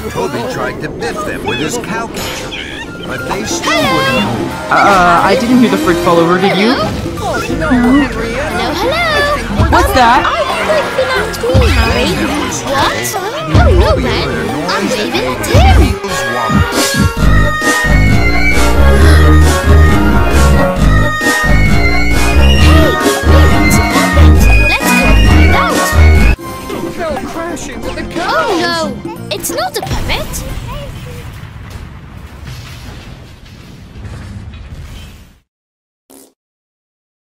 Toby tried to biff them with his cowcatcher, but they still wouldn't move. I didn't hear the fruit fall over, did you? Hello, hello. What's that? I think you knocked me, Harry. What? Oh no, Ben. I'm waving at him. Hey, let's go find out. Fell crashing to the cow. Oh no, it's not a puppet.